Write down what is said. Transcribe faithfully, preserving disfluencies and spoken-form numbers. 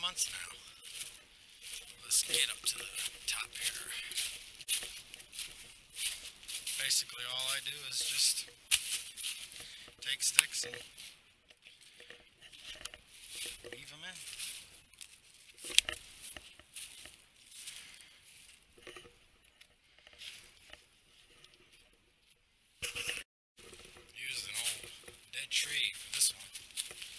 months now. Let's get up to the top here. Basically all I do is just take sticks and weave them in. Used an old dead tree for this one.